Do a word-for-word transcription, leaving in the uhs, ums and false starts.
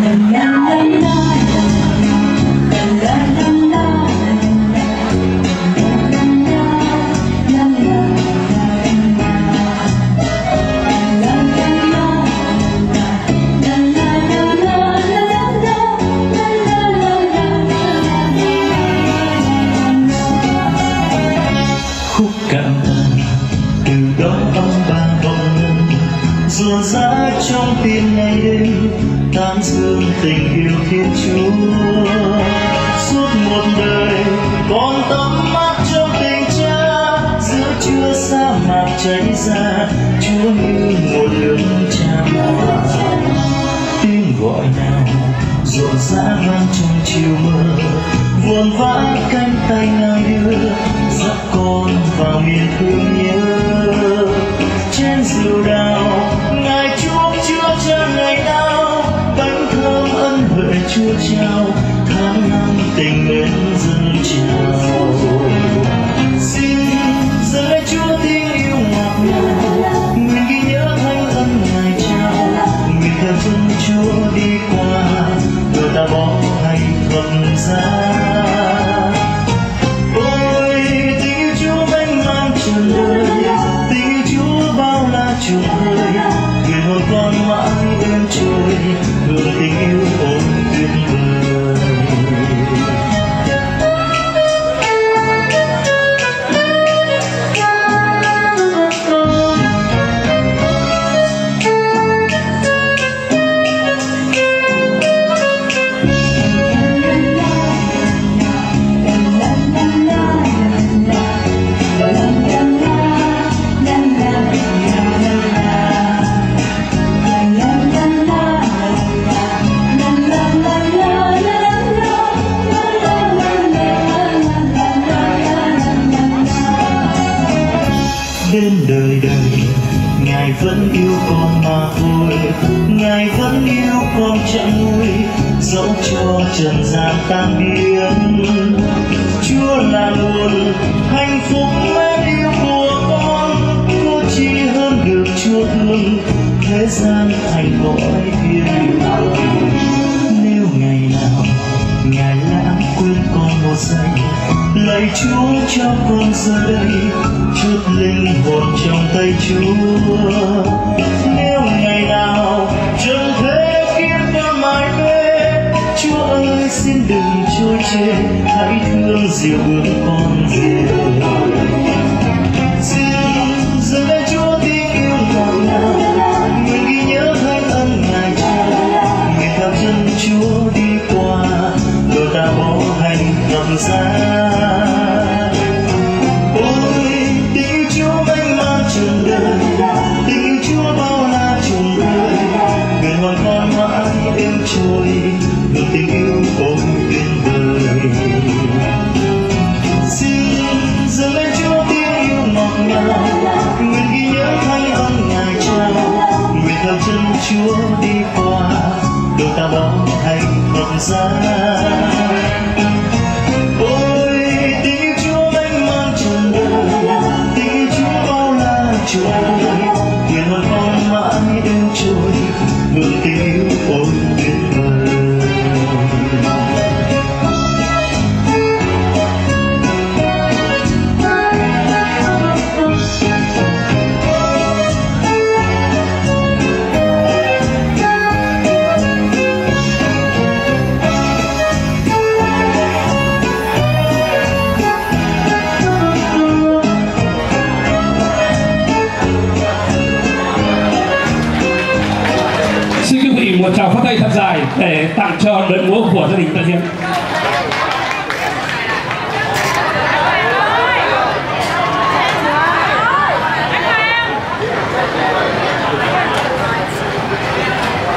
rộn rã trong tim ngày đêm tán dương tình yêu Thiên Chúa. Suốt một đời con tắm mắt trong tình Cha, giữa Chúa sa mạc cháy ra, Chúa như một nước tràn hòa. Tiếng gọi nào rộn rã vang trong chiều mơ, vồn vã cánh tay Ngài đưa dắt con vào miền thương nhớ. Trên rượu đào Ngài chúc Chúa cho ngày nào, bánh thơm ân huệ Chúa trao, tháng năm tình mến dâng trào. Xin dâng lên Chúa tiếng yêu ngọt ngào, nguyện ghi nhớ thánh ân Ngài trao, nguyện theo chân Chúa đi qua, đời ta bỏ hay thuận giá. Ôi tình yêu Chúa mênh mang trần đời, tình yêu Chúa bao la trùng khơi, nguyện hồn con mãi êm trôi, hương tình yêu ôi tuyệt vời. Đến đời đời Ngài vẫn yêu con mà thôi, Ngài vẫn yêu con chẳng nguôi, dẫu cho trần gian tan biến. Chúa là nguồn hạnh phúc mến yêu của con, có chi hơn được Chúa thương thế gian thành cõi thiên đường. Nếu ngày nào Ngài lãng quên con một giây, lạy Chúa cho con giờ đây chút linh hồn trong tay Chúa. Nếu ngày nào trần thế khiến con mãi mê, Chúa ơi xin đừng trôi chê, hãy thương dìu bước con về. Xin dâng lên Chúa tiếng yêu ngọt ngào, nguyện ghi nhớ thánh ân Ngài trao, nguyện theo chân Chúa đi qua, đời ta bỏ hành thập giá. Ôi tình yêu Chúa mênh mang trần đời, tình yêu Chúa bao la trùng khơi, nguyện hồn con mãi êm trôi, hương tình yêu ôi tuyệt vời. Xin dâng lên Chúa tiếng yêu ngọt ngào, nguyện ghi nhớ thánh ân Ngài trao, nguyện theo chân Chúa đi qua, đời ta bỏ hành thập giá. Ôi tình yêu Chúa mênh mang trần đời, tình yêu Chúa bao la trùng khơi, nguyện hồn con mãi êm trôi, hương tình yêu ôi tuyệt vời. Một tràng pháo tay thật dài để tặng cho đội múa của gia đình Tân Hiệp.